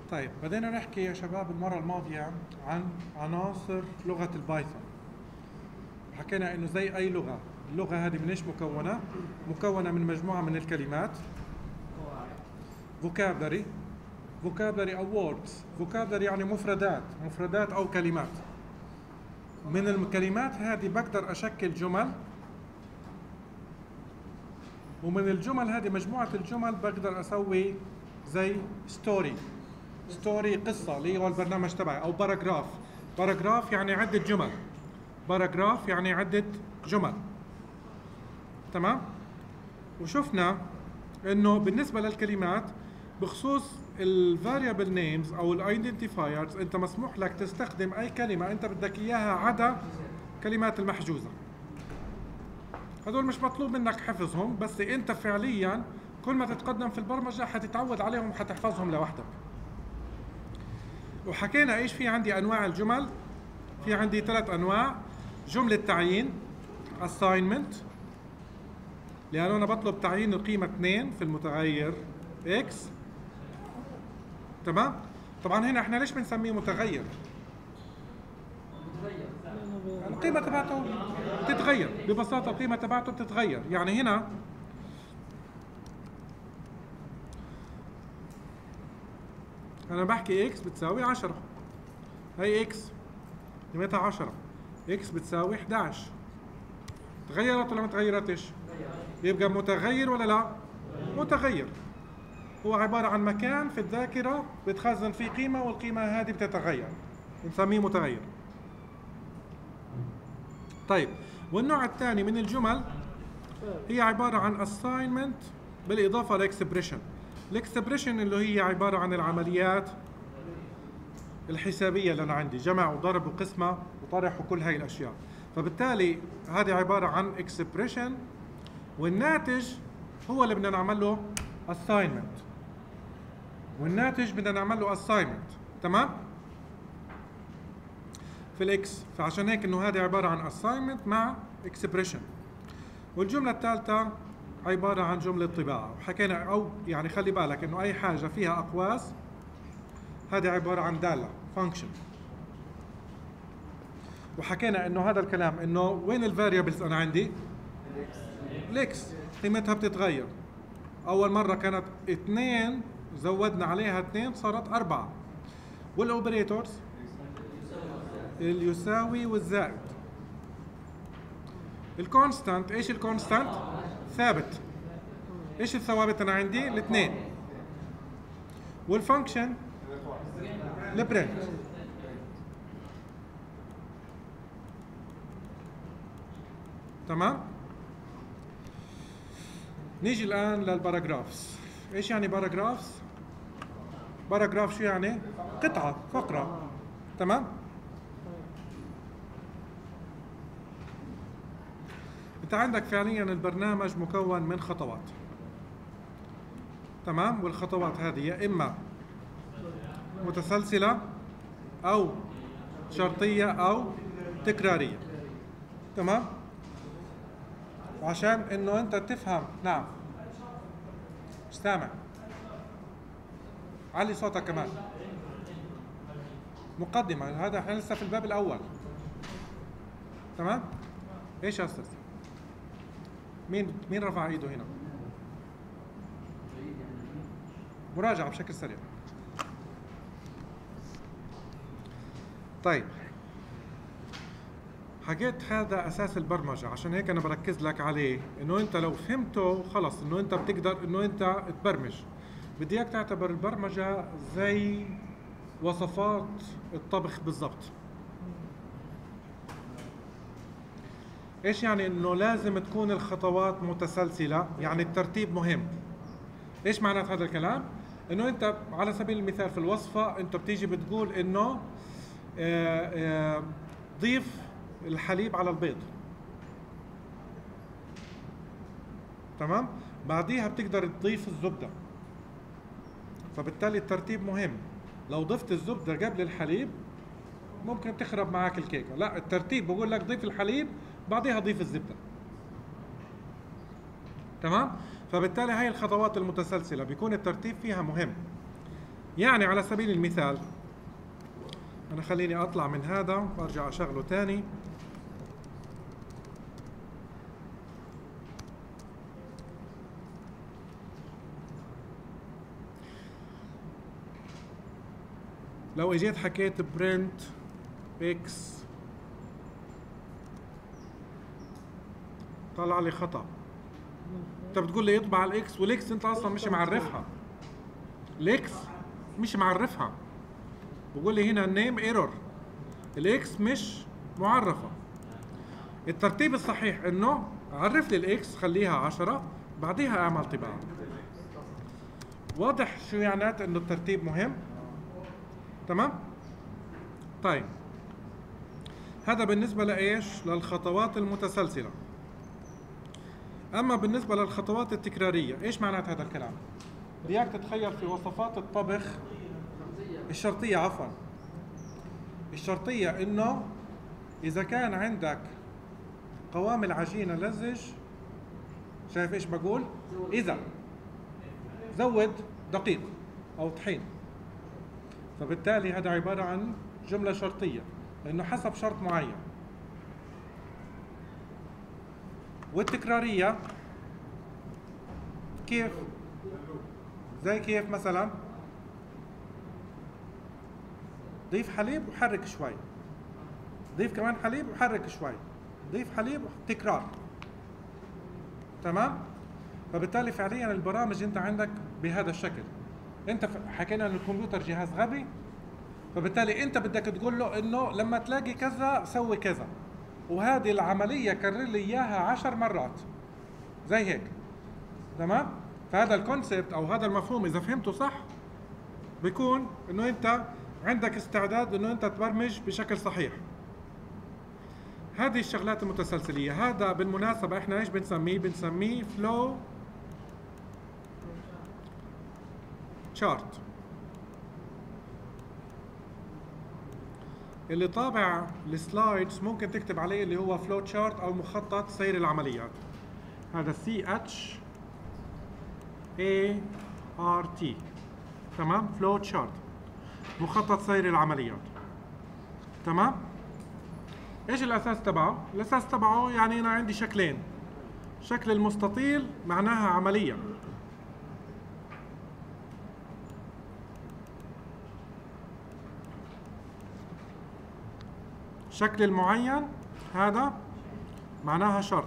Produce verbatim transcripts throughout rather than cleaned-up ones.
طيب بدينا نحكي يا شباب المرة الماضية عن عناصر لغة البايثون. حكينا انه زي اي لغة، اللغة هذه من ايش مكونة؟ مكونة من مجموعة من الكلمات، vocabulary vocabulary او words. vocabulary يعني مفردات، مفردات او كلمات. من الكلمات هذه بقدر اشكل جمل، ومن الجمل هذه مجموعة الجمل بقدر اسوي زي ستوري. ستوري قصة اللي هو البرنامج تبعي، او باراجراف. باراجراف يعني عدة جمل، باراجراف يعني عدة جمل. تمام؟ وشفنا انه بالنسبة للكلمات بخصوص الفاريبل نيمز او الايدنتيفايرز انت مسموح لك تستخدم اي كلمة انت بدك اياها عدا كلمات المحجوزة. هذول مش مطلوب منك حفظهم، بس انت فعليا كل ما تتقدم في البرمجة حتتعود عليهم وحتحفظهم لوحدك. وحكينا ايش في عندي انواع الجمل. في عندي ثلاث انواع: جملة تعيين assignment، لانه انا بطلب تعيين القيمة اثنين في المتغير x. تمام؟ طبعا هنا احنا ليش بنسميه متغير؟ القيمة تبعته بتتغير، ببساطة القيمة تبعته بتتغير. يعني هنا أنا بحكي x بتساوي عشرة، هي x قيمتها عشرة، x بتساوي إحدى عشر. تغيرت ولا ما تغيرتش؟ يبقى متغير ولا لا؟ متغير. هو عبارة عن مكان في الذاكرة بتخزن فيه قيمة، والقيمة هذه بتتغير، بنسميه متغير. طيب، والنوع الثاني من الجمل هي عبارة عن assignment بالإضافة لإكسبريشن. الإكسبريشن اللي هي عبارة عن العمليات الحسابية اللي أنا عندي، جمع وضرب وقسمة وطرح وكل هاي الأشياء. فبالتالي هذه عبارة عن إكسبريشن، والناتج هو اللي بدنا نعمل له assignment. والناتج بدنا نعمل له assignment. تمام؟ في الإكس، فعشان هيك إنه هذه عبارة عن assignment مع expression. والجملة الثالثة عبارة عن جملة طباعة. وحكينا أو يعني خلي بالك إنه أي حاجة فيها أقواس هذه عبارة عن دالة function. وحكينا إنه هذا الكلام إنه وين الفاريبلز أنا عندي؟ الإكس قيمتها بتتغير. أول مرة كانت اثنين، زودنا عليها اثنين صارت أربعة. والأوبريتورز اليساوي والزائد. الكونستانت، ايش الكونستانت؟ ثابت. ايش الثوابت انا عندي؟ الاثنين. والفانكشن البرنت. تمام؟ نيجي الان للباراجرافز. ايش يعني باراجرافز؟ باراجراف شو يعني؟ قطعة، فقرة. تمام؟ انت عندك فعليا البرنامج مكون من خطوات. تمام؟ والخطوات هذه يا اما متسلسلة او شرطية او تكرارية. تمام؟ وعشان انه انت تفهم. نعم مش سامع، علي صوتك كمان. مقدمة، هذا احنا لسه في الباب الاول. تمام؟ ايش يا استاذ؟ مين مين رفع ايده هنا؟ مراجعة بشكل سريع. طيب، حكيت هذا اساس البرمجة، عشان هيك انا بركز لك عليه، انه انت لو فهمته خلص انه انت بتقدر انه انت تبرمج. بدي اياك تعتبر البرمجة زي وصفات الطبخ بالضبط. ايش يعني؟ انه لازم تكون الخطوات متسلسلة، يعني الترتيب مهم. ايش معنات هذا الكلام؟ انه انت على سبيل المثال في الوصفة انت بتيجي بتقول انه آآ آآ ضيف الحليب على البيض. تمام؟ بعديها بتقدر تضيف الزبدة. فبالتالي الترتيب مهم. لو ضفت الزبدة قبل الحليب ممكن تخرب معك الكيكة. لا، الترتيب بقول لك ضيف الحليب بعديها ضيف الزبدة. تمام؟ فبالتالي هاي الخطوات المتسلسلة بيكون الترتيب فيها مهم. يعني على سبيل المثال أنا خليني أطلع من هذا وأرجع أشغله تاني. لو اجيت حكيت برنت اكس طلع لي خطأ. انت بتقول لي يطبع الاكس والاكس انت اصلا مش معرفها. الاكس مش معرفها. بقول لي هنا النيم ايرور. الاكس مش معرفة. الترتيب الصحيح انه عرف لي الاكس خليها عشرة بعديها اعمل طباعة. واضح شو يعني انه الترتيب مهم؟ تمام؟ طيب هذا بالنسبة لإيش؟ للخطوات المتسلسلة. أما بالنسبة للخطوات التكرارية، إيش معنات هذا الكلام؟ بدي إياك تتخيل في وصفات الطبخ الشرطية، عفواً الشرطية إنه إذا كان عندك قوام العجينة لزج، شايف إيش بقول؟ إذا زود دقيق أو طحين. فبالتالي هذا عبارة عن جملة شرطية لأنه حسب شرط معين. والتكرارية كيف؟ زي كيف مثلا؟ ضيف حليب وحرك شوي، ضيف كمان حليب وحرك شوي، ضيف حليب، تكرار. تمام؟ فبالتالي فعليا البرامج انت عندك بهذا الشكل. انت حكينا ان الكمبيوتر جهاز غبي، فبالتالي انت بدك تقول له انه لما تلاقي كذا سوي كذا، وهذه العملية كرر لي اياها عشر مرات زي هيك. تمام؟ فهذا الكونسبت او هذا المفهوم اذا فهمته صح بيكون انه انت عندك استعداد انه انت تبرمج بشكل صحيح. هذه الشغلات المتسلسلية. هذا بالمناسبة احنا ايش بنسميه؟ بنسميه فلو شارت. اللي طابع السلايدز ممكن تكتب عليه اللي هو فلو شارت او مخطط سير العمليات. هذا سي اتش اي ار تي. تمام؟ فلو شارت، مخطط سير العمليات. تمام؟ ايش الاساس تبعه؟ الاساس تبعه يعني انا عندي شكلين. شكل المستطيل معناها عملية، شكل المعين هذا معناها شرط.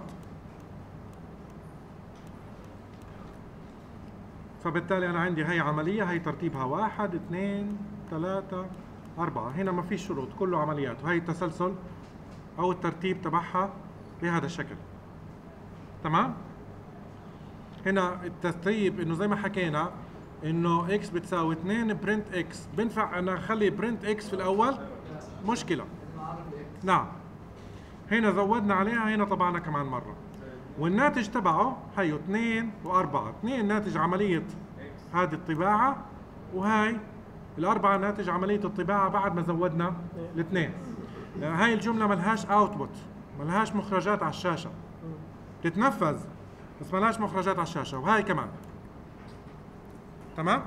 فبالتالي أنا عندي هي عملية، هي ترتيبها واحد اثنين ثلاثة أربعة. هنا ما فيش شروط، كله عمليات، وهي التسلسل أو الترتيب تبعها بهذا الشكل. تمام؟ هنا الترتيب إنه زي ما حكينا إنه إكس بتساوي اثنين برنت إكس. بنفع أنا أخلي برنت إكس في الأول؟ مشكلة. نعم. هنا زودنا عليها، هنا طبعنا كمان مرة. والناتج تبعه هيو اثنين وأربعة. اثنين ناتج عملية هذه الطباعة، وهاي الأربعة ناتج عملية الطباعة بعد ما زودنا الاثنين. هاي الجملة ملهاش اوتبوت، ملهاش مخرجات على الشاشة. تتنفذ بس ملهاش مخرجات على الشاشة، وهاي كمان. تمام؟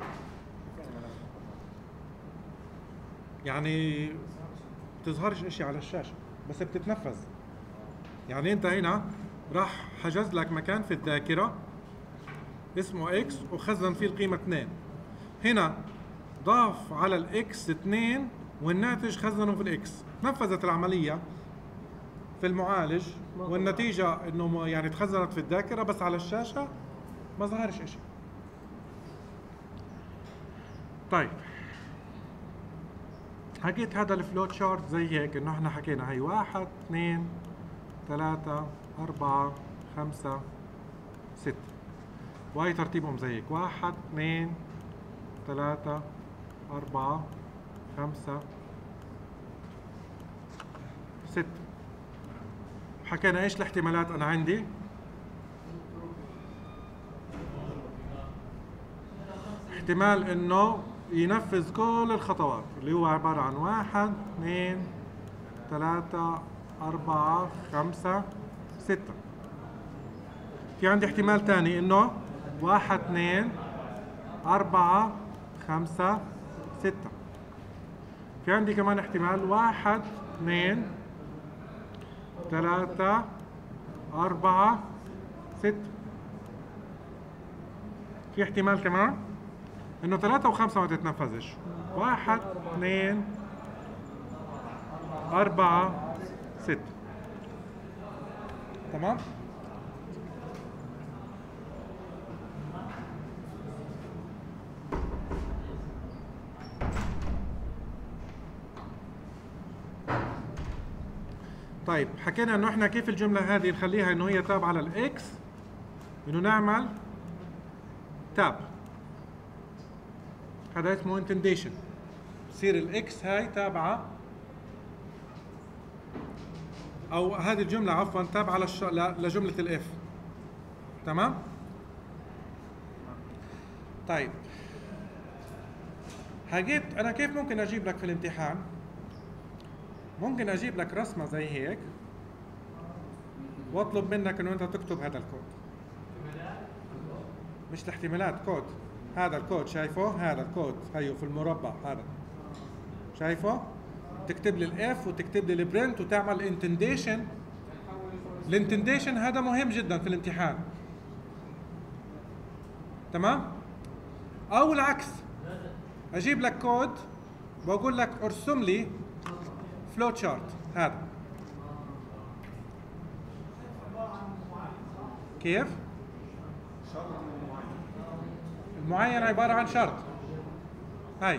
يعني بتظهرش اشي على الشاشة بس بتتنفذ. يعني انت هنا راح حجز لك مكان في الذاكرة اسمه اكس وخزن فيه القيمة اثنين. هنا ضاف على الاكس اثنين والناتج خزنه في الاكس. نفذت العملية في المعالج والنتيجة انه يعني تخزنت في الذاكرة، بس على الشاشة ما ظهرش اشي. طيب حكيت هذا الفلو شارت زي هيك انه احنا حكينا هي واحد اثنين ثلاثة أربعة خمسة ستة، وهي ترتيبهم زي هيك واحد اثنين ثلاثة أربعة خمسة ستة. حكينا ايش الاحتمالات انا عندي؟ احتمال انه ينفذ كل الخطوات اللي هو عبارة عن واحد اثنين ثلاثة أربعة خمسة ستة. في عندي احتمال تاني انه واحد اثنين أربعة خمسة ستة. في عندي كمان احتمال واحد اثنين ثلاثة أربعة ستة. في احتمال كمان إنه ثلاثة وخمسة ما تتنفذش. واحد اثنين أربعة ستة. تمام؟ طيب حكينا انه احنا كيف الجملة هذه نخليها انه هي تابعة للاكس، انه نعمل تاب، هذا اسمه انتنديشن، تصير الاكس هاي تابعة، او هذه الجملة عفوا تابعة للش... لجملة الاف. تمام؟ طيب حكيت انا كيف ممكن اجيب لك في الامتحان، ممكن اجيب لك رسمة زي هيك واطلب منك انه انت تكتب هذا الكود، مش الاحتمالات، كود. هذا الكود شايفه؟ هذا الكود هيو في المربع هذا شايفه؟ تكتب لي الاف وتكتب لي البرنت وتعمل انتنديشن. الانتنديشن هذا مهم جدا في الامتحان. تمام؟ او العكس، اجيب لك كود واقول لك ارسم لي فلو تشارت. هذا كيف؟ المعين عبارة عن شرط. هاي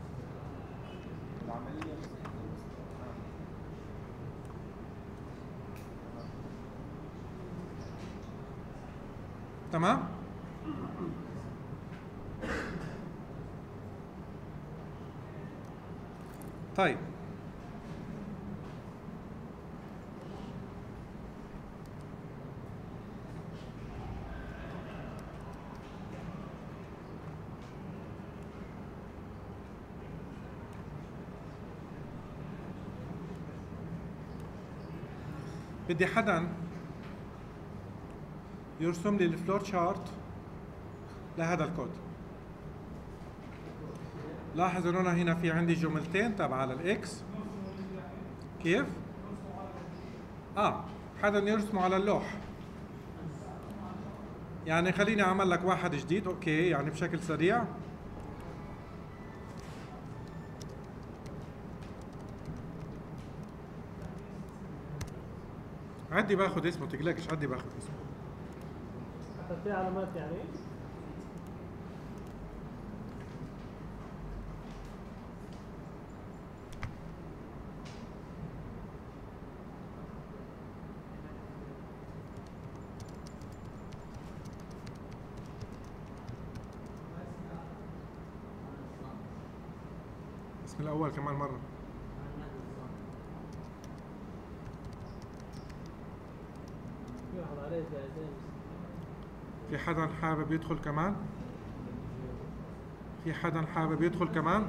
تمام؟ طيب بدي حدا يرسم لي الفلور شارت لهذا الكود. لاحظ انه انا هنا في عندي جملتين تابعة للاكس. كيف؟ اه حدا يرسمه على اللوح. يعني خليني اعمل لك واحد جديد، اوكي، يعني بشكل سريع. عدي باخذ اسمه، تقلقش، عدي باخذ اسمه. حطيت فيها علامات يعني؟ اسم الأول كمان مرة. في حدا حابب يدخل كمان؟ في حدا حابب يدخل كمان؟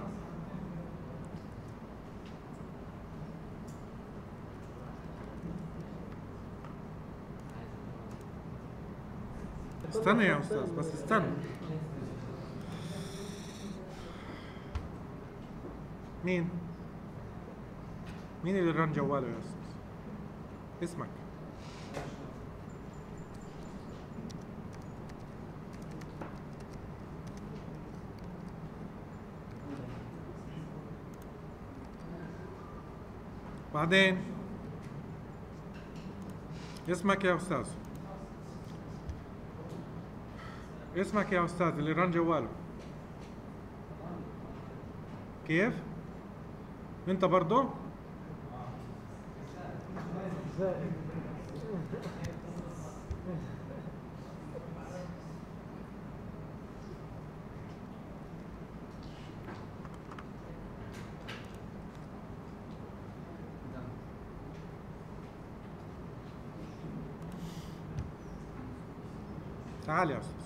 استنى يا أستاذ، بس استنى. مين؟ مين اللي رن جواله يا أستاذ؟ اسمك؟ بعدين اسمك يا أستاذ، اسمك يا أستاذ اللي رن جواله. كيف؟ أنت برضه؟ تعال يا أستاذ.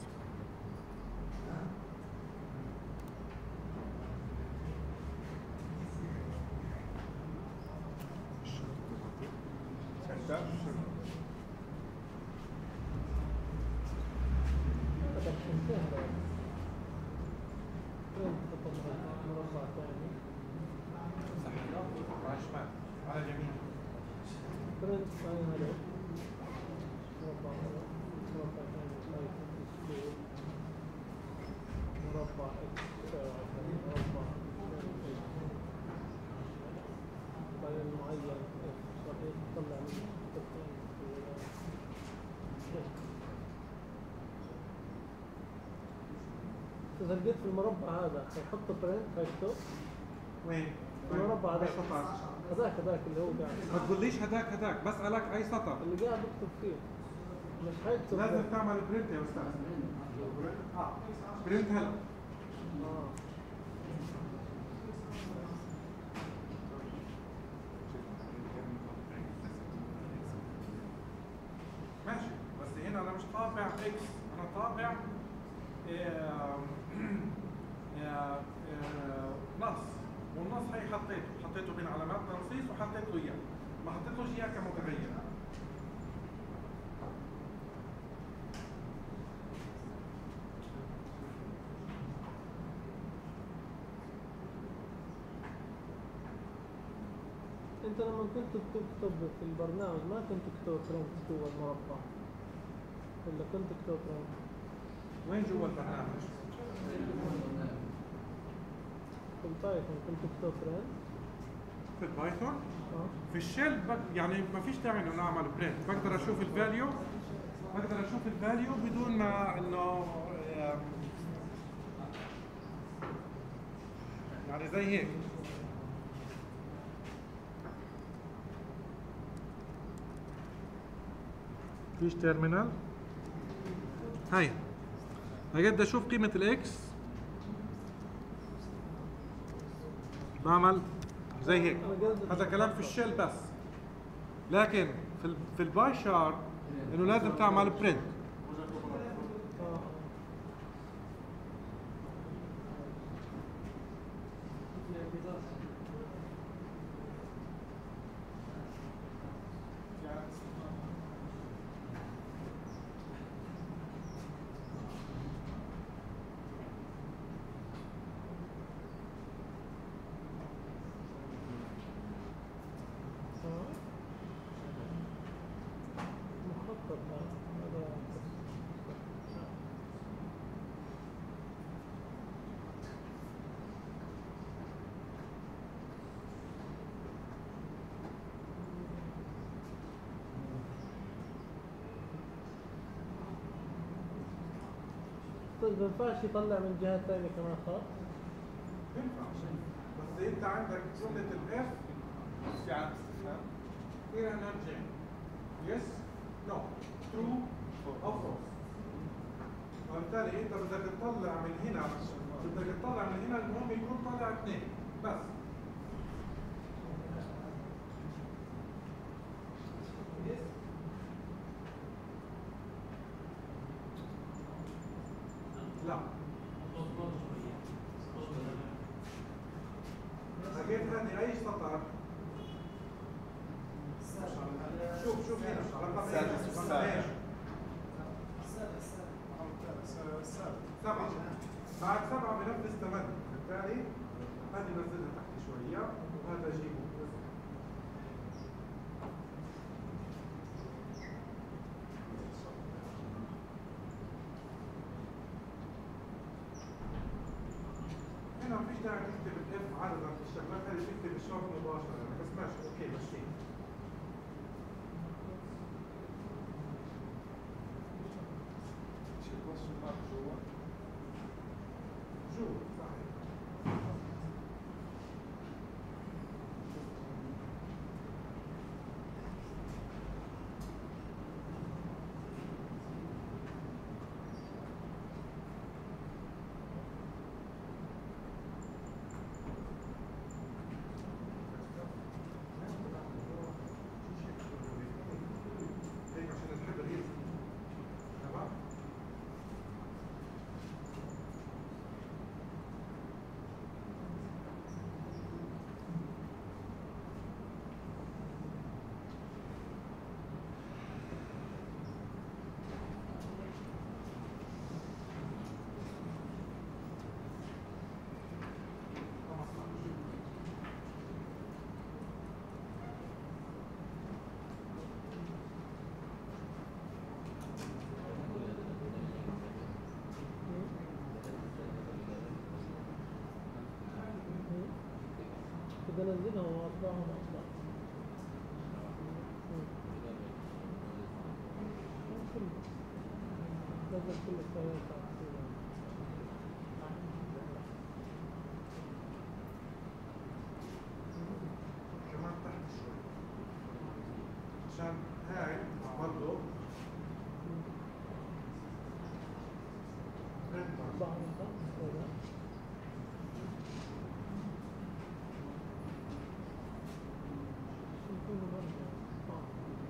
مربع ثاني صح على الشمال على اليمين برنت ثاني هذا مربع هذا مربع ثاني بايثون سكوير مربع اكس مربع بعدين معين اف صحيح تطلع منه إذا لقيت في المربع هذا حيحط برنت هيكتب وين؟ المربع هذا أي سطر؟ هذاك هذاك اللي هو قاعد ما تقوليش هداك هداك بسألك أي سطر اللي قاعد بكتب فيه مش حيكتب لازم تعمل برنت يا أستاذ اه برنت هلا اه ماشي بس هنا أنا مش طابع إكس أنا طابع آه، آه، آه، نص والنص هي حطيته حطيته بين علامات تنصيص وحطيته إياه ما حطيتوش إياه كمتغير انت لما كنت بتكتب في البرنامج ما كنت تكتب برنت جوا المربع ولا كنت تكتب برنت وين جوا البرنامج؟ في البايثون كنت تكتب برنت في البايثون؟ اه في الشيل بق... يعني ما فيش داعي انه نعمل برنت بقدر اشوف الفاليو بقدر اشوف الفاليو بدون ما انه آم، يعني زي هيك فيش تيرمينال هاي هقدر اشوف قيمة الاكس بعمل زي هيك هذا كلام في الشيل بس لكن في ال في الباي شارت انه لازم تعمل برنت اه اه مخطط هذا طيب ما ينفعش يطلع من جهة ثانية كمان خط؟ ينفع بس انت عندك جملة الاف يعني فيها نرجع يس نو ترو او فولس وبالتالي انت بدك تطلع من هنا بدك تطلع من هنا المهم يكون طالع اثنين بس لا لقيت هذه اي سطر شوف شوف هنا رقم ايش رقم ايش سبعة بعد سبعة بنفذ ثمانية بالتالي هذه نزلها تحت شوية وهذا جيبه هنا مفيش داعي تكتب الاف عددا في الشغلات هذه تكتب الشرط مباشرة يعني بس ماشي اوكي ماشي جوا صحيح بنزلهم واطبعهم اطبع. نزل كل الفايلات تاعتي. كمان تحت شوي عشان هاي برضه بعض الخمس ولا يكون برضه آه.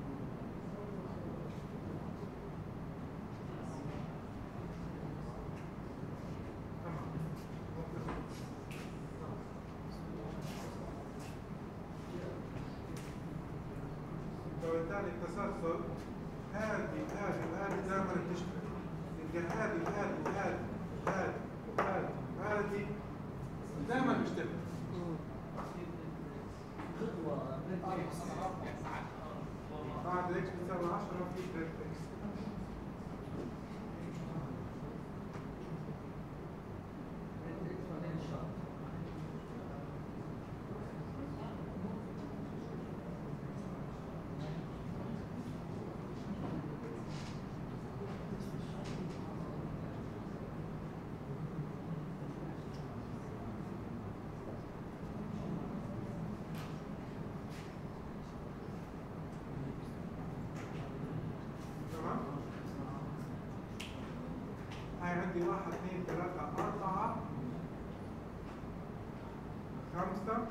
فبالتالي التسلسل هذه وهذه وهذه دائما بتشتغل. يبقى هذه وهذه وهذه وهذه وهذه وهذه دائما بيشتغل. بعد اكس بتساوي عشرة في بريد اكس. عندي واحد اثنين ثلاثة أربعة خمسة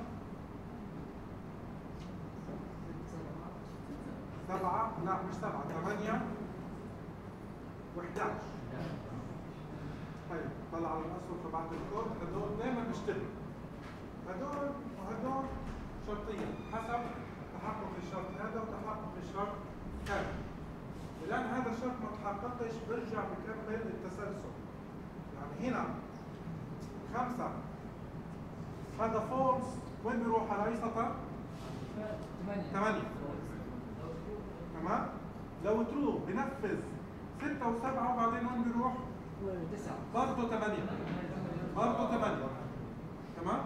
سبعة لا مش سبعة ثمانية وإحداش. طيب طلع على الأسود تبعت الكود هدول دايما بيشتغلوا. هدول وهدول شرطيا حسب تحقق الشرط هذا وتحقق الشرط هذا. لأن هذا الشرط ما تحققش برجع بكمل التسلسل. يعني هنا خمسة هذا فولس وين بيروح على أي سطر؟ ثمانية. تمام؟ لو ترو بنفذ ستة وسبعة وبعدين وين بيروح؟ تسعة. برضه ثمانية. برضه ثمانية. تمام؟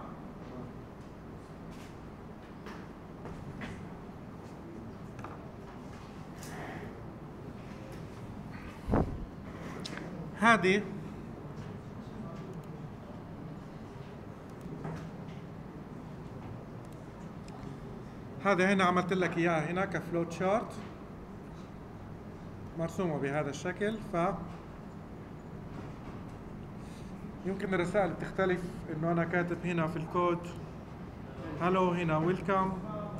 هذه هذا هنا عملت لك اياها هنا كفلوت شارت مرسومه بهذا الشكل. ف يمكن الرسائل بتختلف انه انا كاتب هنا في الكود هلو هنا ويلكم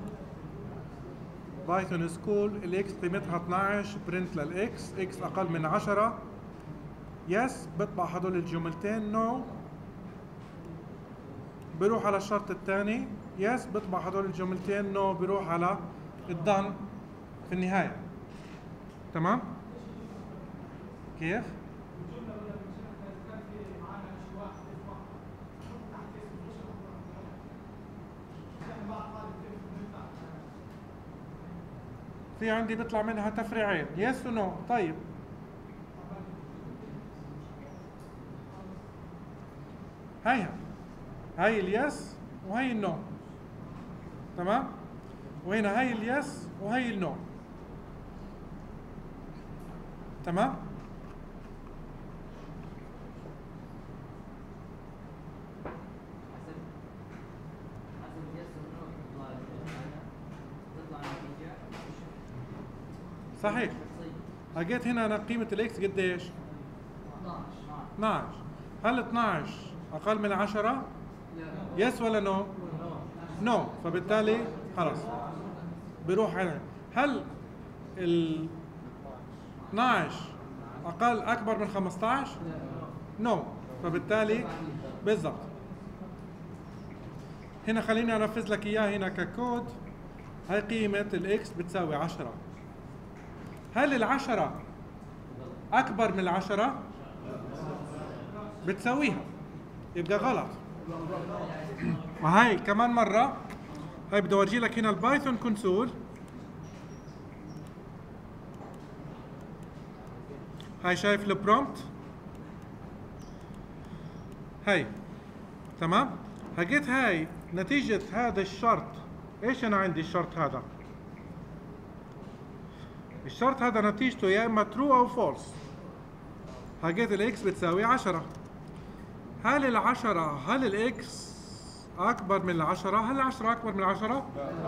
بايثون سكول الاكس قيمتها اثنعش برنت للاكس اكس اقل من عشرة يس بطبع هدول الجملتين نو no. بروح على الشرط الثاني يس بطبع هدول الجملتين نو no. بروح على الدن في النهاية. تمام؟ كيف؟ في عندي بيطلع منها تفريعين يس ونو. طيب هيها هاي اليس وهي النو. تمام؟ وهنا هاي اليس وهي النو. تمام؟ صحيح. لقيت هنا انا قيمة الاكس قديش؟ اثنعش. هل اثنعش اقل من عشرة؟ يس ولا نو؟ نو. فبالتالي خلاص بيروح هنا. هل ال اثنعش اقل اكبر من خمسطعش؟ نو. فبالتالي بالضبط. هنا خليني انفذ لك اياه هنا ككود. هاي قيمة الاكس بتساوي عشرة. هل العشرة اكبر من العشرة؟ بتساويها. يبقى غلط. وهي كمان مرة هاي بدي اورجي لك هنا البايثون كونسول. هاي شايف البرومبت هاي. تمام؟ لقيت هاي نتيجة هذا الشرط، ايش انا عندي الشرط هذا؟ الشرط هذا نتيجته يا اما ترو او فولس. حقيت الاكس بتساوي عشرة. هل العشرة هل الاكس اكبر من العشرة؟ هل العشرة اكبر من العشرة؟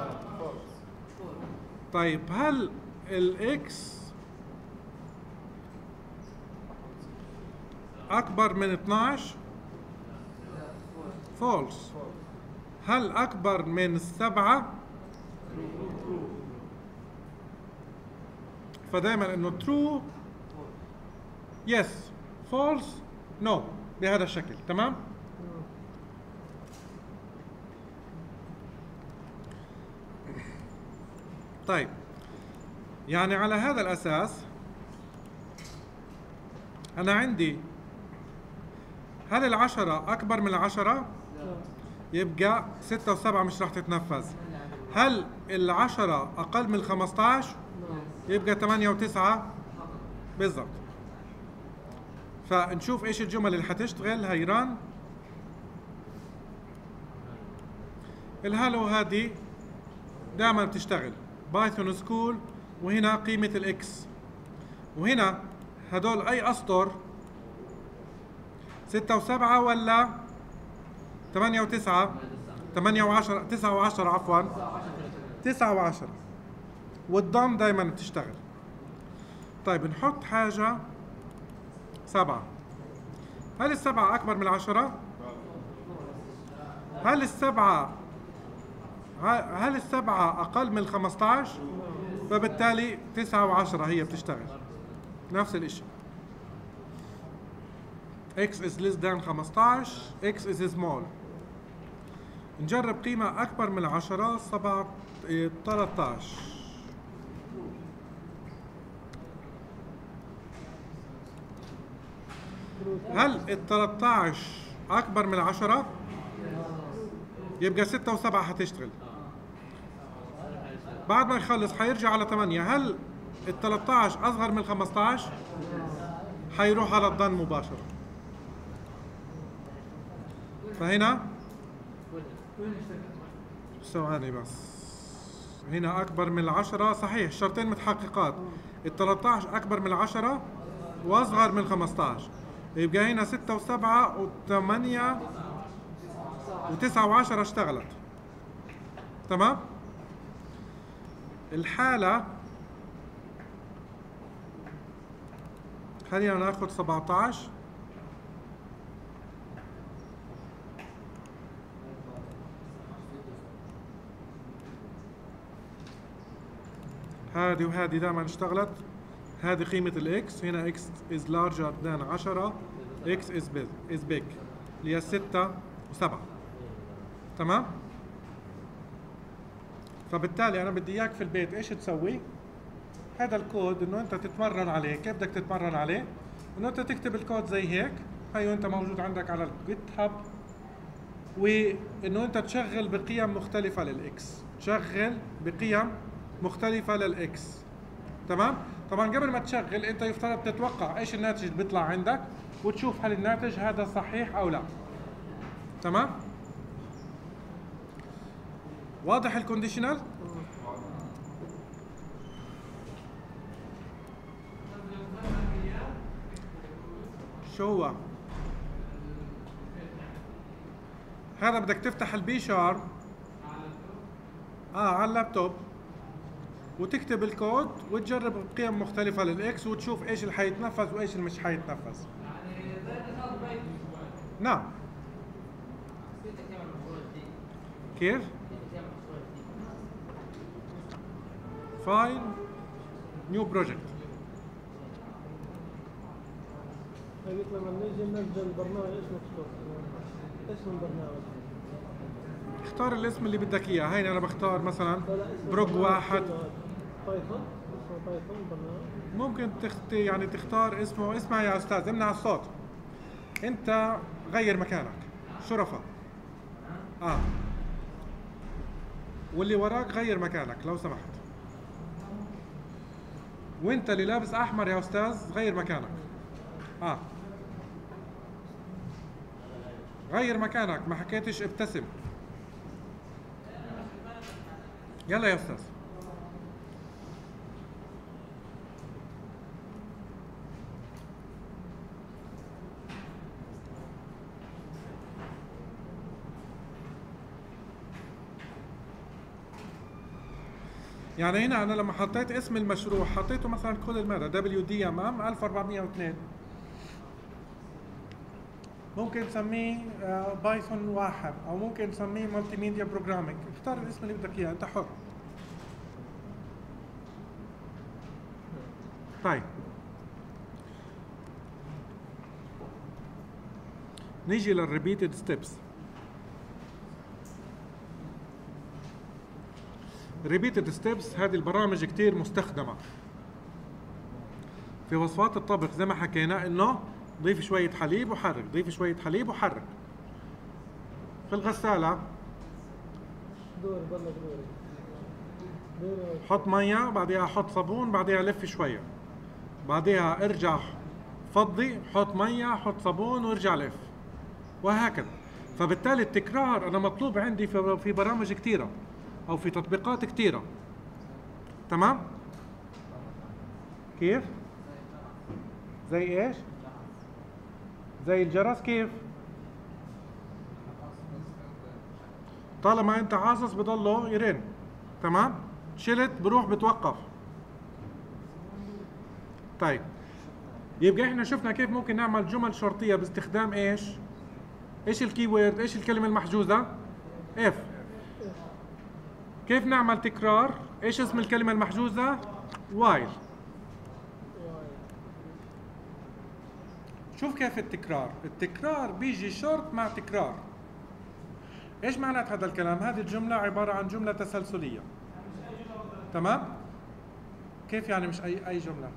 طيب هل الاكس اكبر من اثناشر؟ فولس. هل اكبر من السبعة؟ فدائما انه true yes false no بهذا الشكل. تمام. طيب يعني على هذا الاساس انا عندي هل العشرة اكبر من العشرة؟ يبقى ستة وسبعة مش راح تتنفذ. هل العشرة اقل من الخمستاشر؟ يبقى ثمانية وتسعة بالضبط. فنشوف ايش الجمل اللي حتشتغل. هي ران الهالو هذه دائما بتشتغل بايثون سكول، وهنا قيمة الاكس، وهنا هدول اي اسطر ستة وسبعة ولا ثمانية وتسعة؟ ثمانية وعشرة تسعة وعشرة عفوا تسعة وعشرة، والضم دائما بتشتغل. طيب نحط حاجة سبعة. هل السبعة أكبر من العشرة؟ هل السبعة هل السبعة أقل من الخمستاشر؟ فبالتالي تسعة وعشرة هي بتشتغل نفس الإشي. x is less than خمستاشر، x is small. نجرب قيمة أكبر من العشرة. سبعة تلتاشر. هل ال تلتاشر أكبر من العشرة؟ يبقى ستة وسبعة حتشتغل. بعد ما يخلص حيرجع على ثمانية. هل ال تلتاشر أصغر من خمستاشر؟ حيروح على الضن مباشرة. فهنا ثواني بس، هنا أكبر من العشرة صحيح، الشرطين متحققات. ال تلتاشر أكبر من العشرة وأصغر من خمستاشر، يبقى هنا ستة وسبعة وثمانية وتسعة وعشرة اشتغلت. تمام. الحالة خلينا ناخذ سبعتاشر. هذه وهذه دائما اشتغلت. هذه قيمة الاكس، هنا x is larger than عشرة، x is big is big اللي هي ستة وسبعة. تمام. فبالتالي انا بدي اياك في البيت ايش تسوي؟ هذا الكود انه انت تتمرن عليه. كيف بدك تتمرن عليه؟ انه انت تكتب الكود زي هيك، هيو انت موجود عندك على الجيت هاب، وانه انت تشغل بقيم مختلفة للاكس، تشغل بقيم مختلفة للاكس. تمام؟ طبعا قبل ما تشغل انت يفترض تتوقع ايش الناتج اللي بيطلع عندك، وتشوف هل الناتج هذا صحيح او لا. تمام؟ واضح الكونديشنال؟ شو هو؟ هذا بدك تفتح البي شارب اه على اللابتوب وتكتب الكود وتجرب بقيم مختلفة للاكس وتشوف ايش اللي حيتنفذ وايش اللي مش حيتنفذ. نعم. كيف؟ فايل نيو بروجكت. قلت لما نيجي ننزل البرنامج ايش نكتب؟ اسم البرنامج. اختار الاسم اللي بدك اياه. هين انا بختار مثلا بروج واحد. بايثون. اسمه بايثون البرنامج. ممكن تخت يعني تختار اسمه. اسمع يا استاذ، امنع الصوت. انت غير مكانك. شرفة. اه واللي وراك غير مكانك لو سمحت. وانت اللي لابس احمر يا استاذ غير مكانك. اه غير مكانك. ما حكيتش ابتسم. يلا يا استاذ. يعني هنا انا لما حطيت اسم المشروع حطيته مثلا كل المدى دبليو دي ام ام ألف وأربعمية واثنين، ممكن تسميه بايثون واحد او ممكن تسميه مالتي ميديا بروجرامينج، اختار الاسم اللي بدك اياه، انت حر. طيب نيجي للريبيتد ستيبس. ريبيتد ستيبس هذه البرامج كتير مستخدمة في وصفات الطبخ، زي ما حكينا انه ضيف شوية حليب وحرك، ضيف شوية حليب وحرك. في الغسالة دور ضلك دوري دوري حط مية، بعدها حط صابون، بعدها لف شوية، بعدها ارجع فضي، حط مية، حط صابون، وارجع لف، وهكذا. فبالتالي التكرار انا مطلوب عندي في في برامج كتيرة او في تطبيقات كتيرة. تمام؟ كيف؟ زي ايش؟ زي الجرس كيف؟ طالما انت عاصص بضله يرن. تمام؟ شلت بروح بتوقف. طيب يبقى احنا شفنا كيف ممكن نعمل جمل شرطية باستخدام ايش؟ ايش الكي وورد؟ ايش الكلمة المحجوزة؟ اف. كيف نعمل تكرار؟ ايش اسم الكلمة المحجوزة؟ وايل. شوف كيف التكرار، التكرار بيجي شرط مع تكرار. ايش معنات هذا الكلام؟ هذه الجملة عبارة عن جملة تسلسلية. تمام؟ كيف يعني مش اي اي جملة؟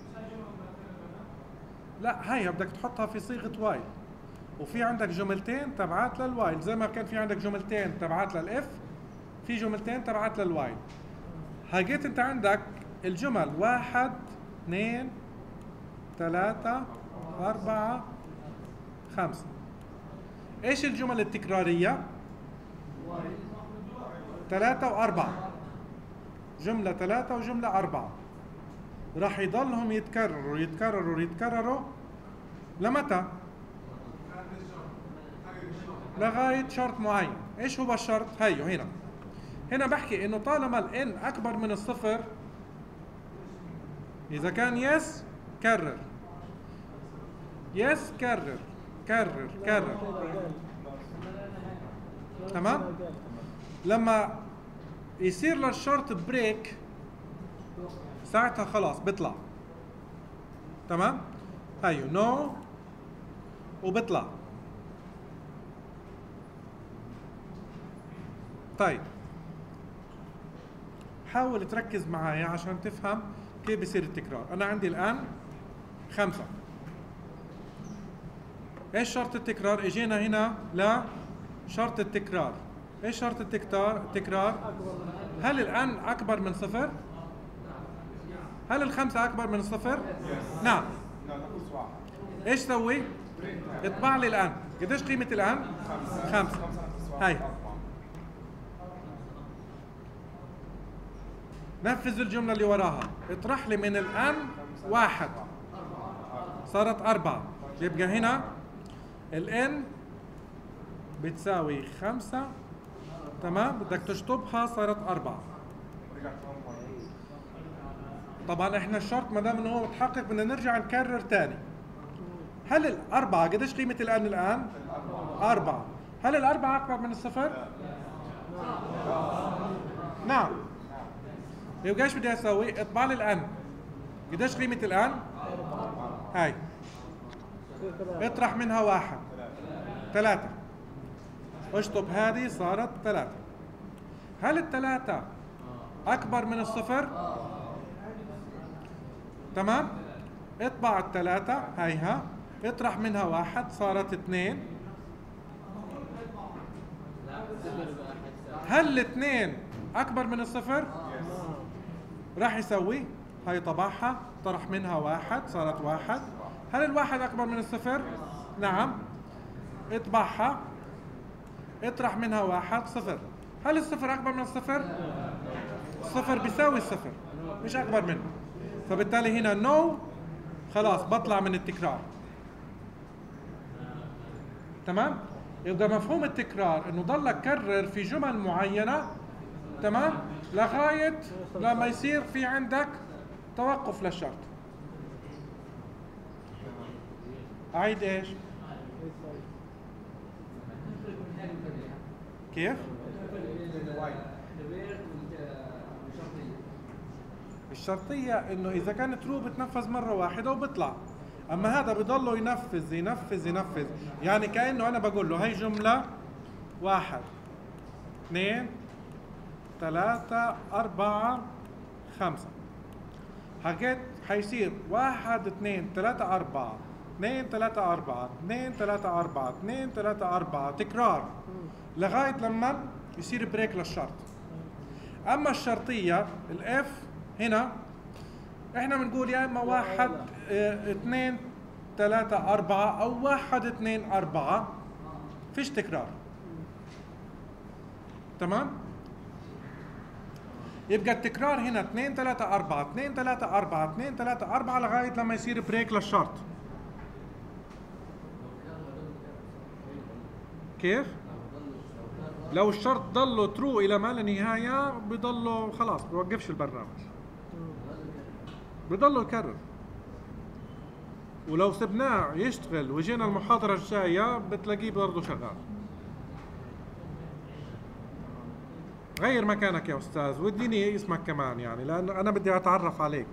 لا، هي بدك تحطها في صيغة وايل، وفي عندك جملتين تبعات للوايل، زي ما كان في عندك جملتين تبعات للاف، في جملتين تبعات للوايل. هاجيت انت عندك الجمل واحد اثنين ثلاثة أربعة خمسة. ايش الجمل التكرارية؟ ثلاثة وأربعة. جملة ثلاثة وجملة أربعة راح يضلهم يتكرروا يتكرروا يتكرروا لمتى؟ لغاية شرط معين. ايش هو الشرط؟ هيو هنا هنا بحكي انه طالما الان اكبر من الصفر، اذا كان يس كرر، يس كرر كرر كرر. تمام؟ لما يصير للشرط بريك ساعتها خلاص بيطلع. تمام؟ هيو نو وبيطلع. طيب حاول تركز معايا عشان تفهم كيف بيصير التكرار. انا عندي الان خمسة. ايش شرط التكرار؟ اجينا هنا لشرط التكرار. ايش شرط التكرار؟ التكرار هل الان اكبر من صفر؟ هل الخمسة اكبر من الصفر؟ نعم. ايش سوي؟ اطبع لي الان. قديش قيمة الان؟ خمسة. هاي نفذ الجملة اللي وراها، اطرح لي من الان واحد، صارت أربعة. يبقى هنا الان بتساوي خمسة. تمام؟ بدك تشطبها صارت أربعة. طبعا احنا الشرط ما دام انه هو متحقق بدنا نرجع نكرر تاني. هل الأربعة قديش قيمة الان الآن؟ أربعة. هل الأربعة أكبر من الصفر؟ نعم. يبقى ايش بدي اسوي؟ اطبع لي الان. قديش قيمة الان؟ هاي. اطرح منها واحد. ثلاثة. اشطب هذه صارت ثلاثة. هل الثلاثة أكبر من الصفر؟ تمام؟ اطبع الثلاثة هيها، اطرح منها واحد صارت اثنين. هل الاثنين أكبر من الصفر؟ راح يسوي هاي طبعها، طرح منها واحد صارت واحد. هل الواحد أكبر من الصفر؟ نعم. اطبعها، اطرح منها واحد صفر. هل الصفر أكبر من الصفر؟ الصفر بيساوي الصفر مش اكبر منه، فبالتالي هنا نو خلاص بطلع من التكرار. تمام؟ يبقى مفهوم التكرار انه ضلك كرر في جمل معينة، تمام، لغاية لما يصير في عندك توقف للشرط. اعيد ايش؟ كيف؟ الشرطية انه اذا كان ترو بتنفذ مرة واحدة وبطلع، اما هذا بضله ينفذ ينفذ ينفذ، يعني كأنه انا بقول له هي جملة واحد اثنين ثلاثة أربعة خمسة، حكيت حيصير واحد اثنين ثلاثة أربعة اثنين ثلاثة أربعة اثنين ثلاثة أربعة اثنين ثلاثة أربعة تكرار لغاية لما يصير بريك للشرط. أما الشرطية الإف هنا إحنا بنقول يا إما واحد اه اثنين ثلاثة أربعة أو واحد اثنين أربعة، فيش تكرار. تمام؟ يبقى التكرار هنا اثنين ثلاثة أربعة اثنين ثلاثة أربعة اثنين ثلاثة أربعة لغاية لما يصير بريك للشرط. كيف؟ لو الشرط ضله ترو إلى ما لا نهاية بضله خلاص بوقفش البرنامج، بضله يكرر. ولو سبناه يشتغل وجينا المحاضرة الجاية بتلاقيه برضه شغال. غير مكانك يا أستاذ واديني اسمك كمان، يعني لأن أنا بدي أتعرف عليك.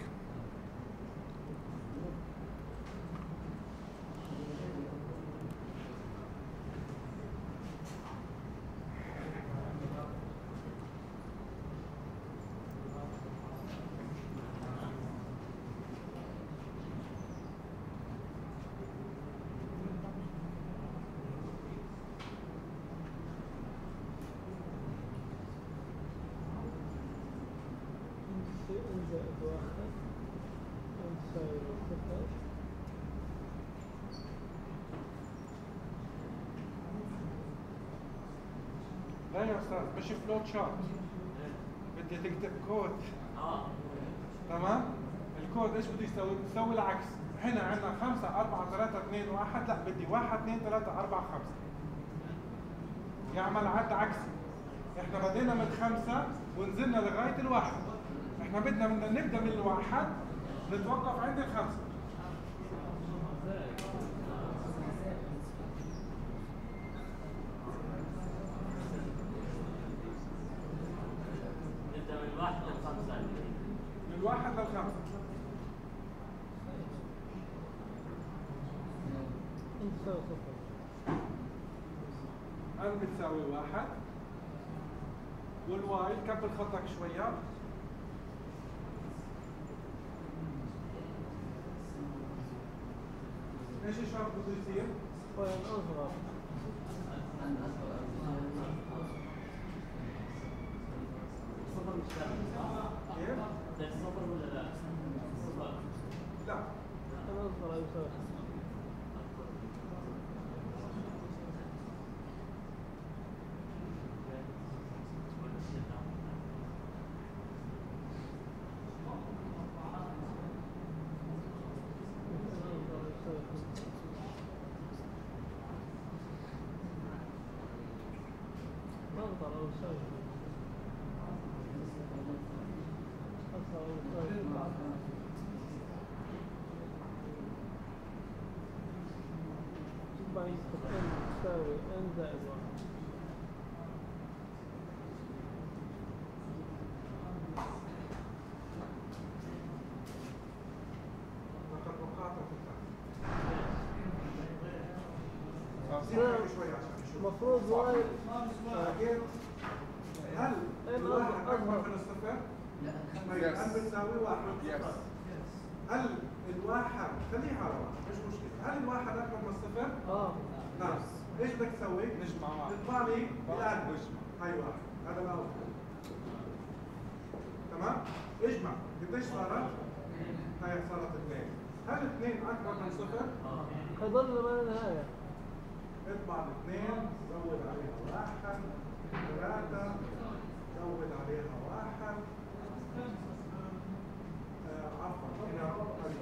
لا يا أستاذ مش فلوت شارت، بدي تكتب كود. تمام؟ الكود ايش بده يسوي؟ بيسوي العكس. هنا عندنا خمسة أربعة ثلاثة اثنين واحد، لا بدي واحد اثنين ثلاثة أربعة خمسة. يعمل عد عكسي. احنا بدينا من خمسة ونزلنا لغاية الواحد. احنا بدنا بدنا نبدا من الواحد نتوقف عند الخمسة. من الواحد للخمسة. أن بتساوي واحد والواي كبر خطك شوية. ايش الشرط بده يصير؟ وين أصغر؟ صفر مش كيف؟ كيف؟ صفر ولا لا؟ صفر. لا. أنا أصغر يساوي. تساوي n زائد واحد. لقد وقعت في المفروض واي هل الواحد أكبر من الصفر؟ لا. هل بتساوي واحد؟ هل الواحد خليها على واحد مش مشكلة، هل الواحد أكبر من الصفر؟ اه نعم. ايش بدك تسوي؟ نجمع معه. تطلع لي الآن نجمع. هاي واحد، هذا الأول. تمام؟ اجمع، قديش صارت؟ هاي صارت اثنين. هل اثنين أكبر من صفر؟ حيضل ما لا نهاية. اطبع الاثنين، زود عليها واحد، ثلاثة، زود عليها واحد، آه، عفوا هنا أيضا.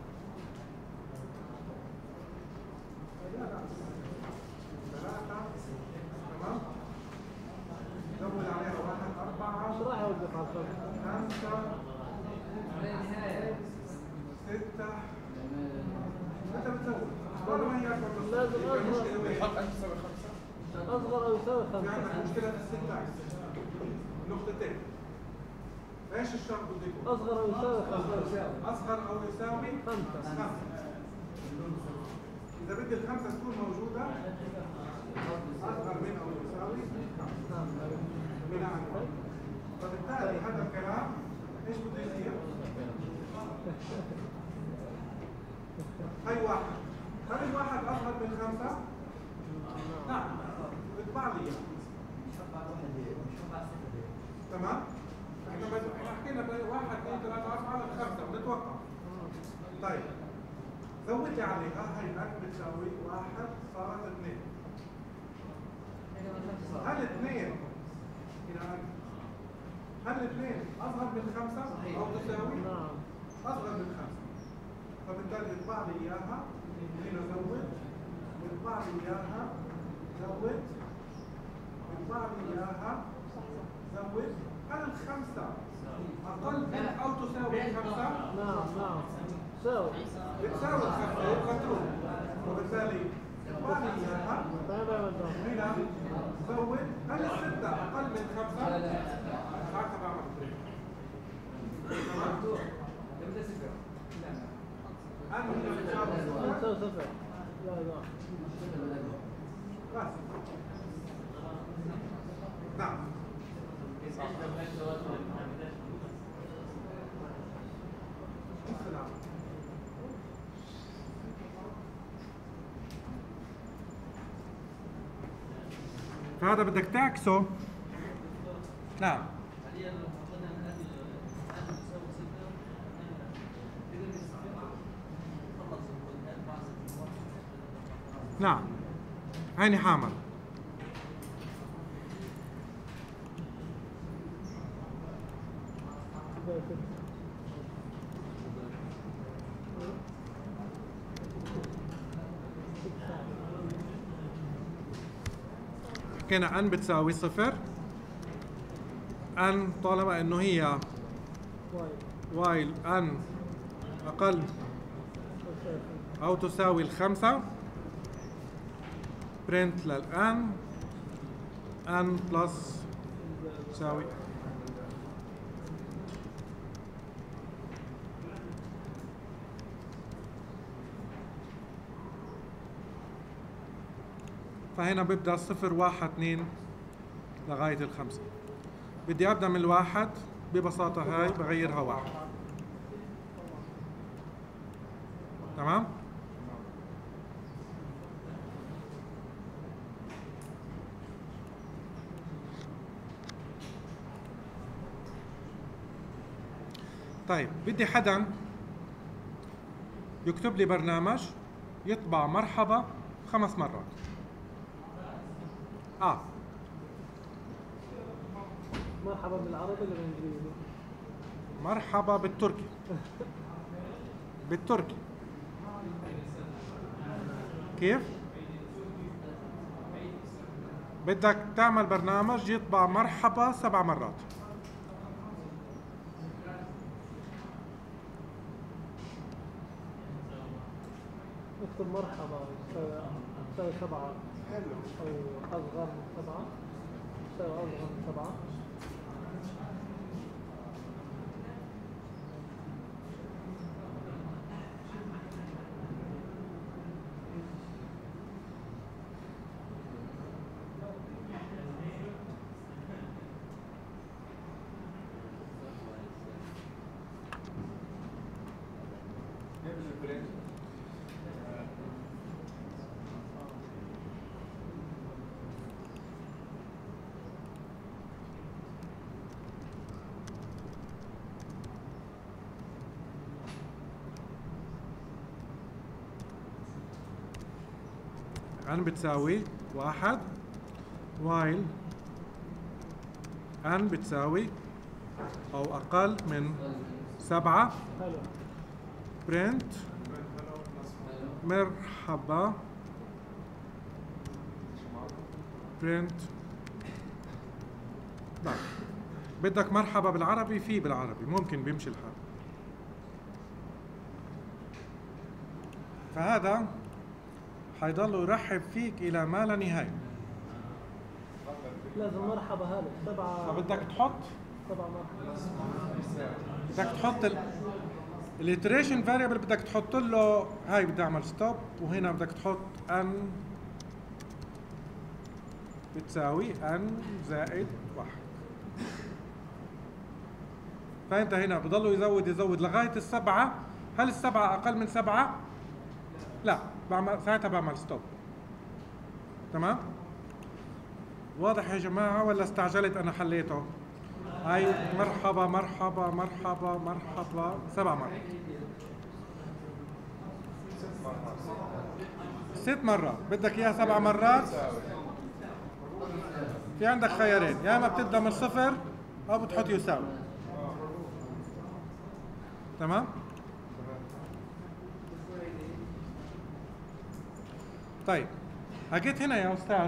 لا لا ثلاثة تمام. زود عليها واحد أربعة ايش راح يوقف على الخمسة؟ خمسة ستة. أنت بتزود ولا ما هي أكبر من لازم يبقى أصغر. المشكلة وين؟ اصغر او يساوي في عندك خمسة. مشكلة في السنتاكس نقطتين. ايش الشرط بده يكون؟ اصغر او يساوي خمسة. أصغر أو يساوي خمسة. خمسة. إذا بدي الخمسة تكون موجودة أصغر من أو يساوي خمسة. بناء على فبالتالي هذا الكلام ايش بده يصير؟ هاي واحد. هل الواحد أصغر من خمسة؟ نعم. اطبع لي إياه. تمام؟ احنا بس احنا حكينا بين واحد اثنين ثلاثة أربعة لخمسة بنتوقع. طيب زود لي عليها هاي الآن بتساوي واحد صارت اثنين. هل اثنين الآن هل اثنين أصغر من خمسة أو تساوي؟ نعم. أصغر من خمسة. فبالتالي اطبع لي إياها هنا زود واطبع لي إياها زود واطبع لي إياها زود. هل الخمسة أقل من أو تساوي الخمسة؟ نعم نعم. ساوي. بتساوي الخمسة يبقى ترو. وبالتالي اطبع لي إياها طيب يا مدام. هنا زود. هل الستة أقل من خمسة؟ هكذا بعمل. تمام؟ أنا هنا بتساوي صفر. خمسة وصفر. لا لا. بس. نعم. السلام. فهذا بدك تعكسه. نعم. نعم. عيني حامل. حكينا ان بتساوي صفر. ان طالما انه هي وايل ان اقل او تساوي الخمسة برنت للان ان بلس تساوي فهنا ببدأ صفر واحد اثنين لغاية الخمسة. بدي أبدأ من الواحد ببساطة هاي بغيرها واحد. تمام؟ طيب بدي حدا يكتب لي برنامج يطبع مرحبا خمس مرات. اه مرحبا بالعربي ولا بالانجليزي؟ مرحبا بالتركي. بالتركي كيف؟ بدك تعمل برنامج يطبع مرحبا سبع مرات. اكتب مرحبا تساوي تساوي سبعة أو أصغر من سبعة. تساوي أصغر من سبعة. ان بتساوي واحد وايل ان بتساوي أو أقل من سبعة. حلو. برنت مرحبا. برنت لا بدك مرحبا بالعربي، في بالعربي ممكن بيمشي الحال. فهذا حيضل يرحب فيك إلى ما لا نهاية. لازم مرحبا هذا سبعة. فبدك تحط سبعة مرحبا. بدك تحط ال الاتريشن فاريبل، بدك تحط له هاي بدي اعمل ستوب، وهنا بدك تحط ان بتساوي ان زائد واحد. فانت هنا بضله يزود يزود لغايه السبعه. هل السبعه اقل من سبعه؟ لا، بعمل ساعتها بعمل ستوب. تمام؟ واضح يا جماعه ولا استعجلت انا حليته؟ هاي مرحبا مرحبا مرحبا مرحبا سبع مرات. ست مرات. بدك اياها سبع مرات؟ في عندك خيارين، يا اما بتبدا من صفر او بتحط يساوي. تمام؟ طيب هجيت هنا يا استاذ.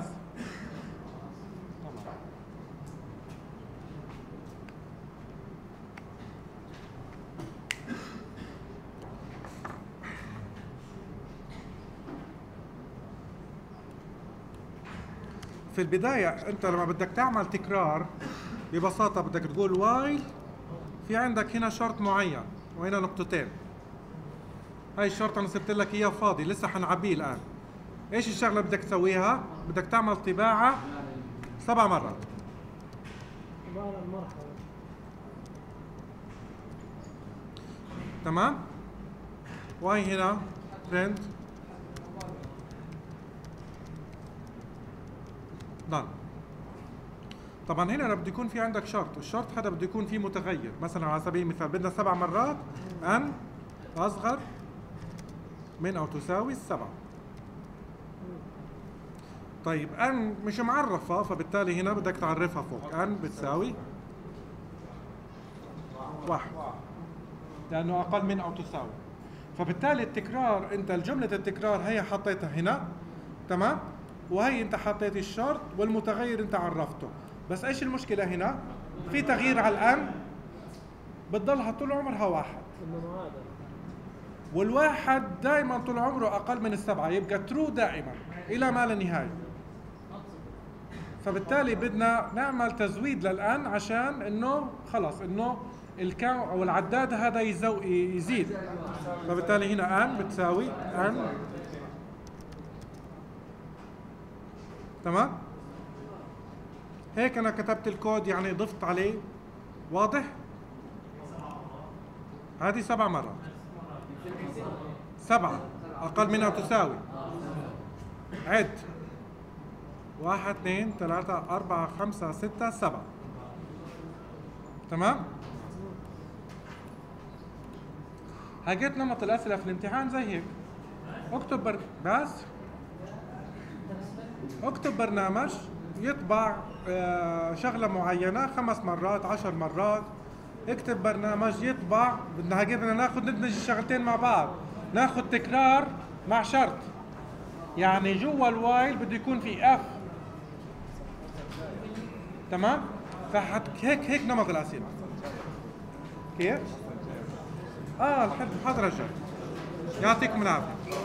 في البداية أنت لما بدك تعمل تكرار ببساطة بدك تقول وايل، في عندك هنا شرط معين وهنا نقطتين. هاي الشرط أنا سبت لك إياه فاضي لسه حنعبيه الآن. إيش الشغلة بدك تسويها؟ بدك تعمل طباعة سبع مرات. طباعة المرحبا. تمام؟ وهي هنا print done. طبعا هنا أنا بده يكون في عندك شرط، والشرط هذا بده يكون فيه متغير. مثلا على سبيل المثال بدنا سبع مرات ان اصغر من او تساوي السبعة. طيب ان مش معرفة، فبالتالي هنا بدك تعرفها فوق. ان بتساوي واحد لانه اقل من او تساوي. فبالتالي التكرار، انت الجملة التكرار هي حطيتها هنا، تمام؟ وهي انت حطيت الشرط والمتغير انت عرفته. بس ايش المشكلة هنا؟ في تغيير على الان بتضلها طول عمرها واحد، والواحد دائما طول عمره اقل من السبعة، يبقى ترو دائما الى ما لا نهاية. فبالتالي بدنا نعمل تزويد للان عشان انه خلص انه الكام او العداد هذا يزو يزيد. فبالتالي هنا ان بتساوي ان. تمام؟ هيك انا كتبت الكود، يعني ضفت عليه. واضح؟ هذه سبع مرات. سبعة اقل منها تساوي. عد واحد اثنين ثلاثة أربعة خمسة ستة سبعة. تمام؟ هجيت نمط الأسئلة في الامتحان زي هيك. اكتب بر... بس اكتب برنامج يطبع آه شغلة معينة خمس مرات عشر مرات. اكتب برنامج يطبع، بدنا هجيت بدنا ناخذ ندمج الشغلتين مع بعض، ناخذ تكرار مع شرط. يعني جوا الوايل بده يكون في اف. تمام؟ فحت هيك هيك نمط الأسئلة. كيف؟ اه الحد حاضر رجع. يعطيكم العافية.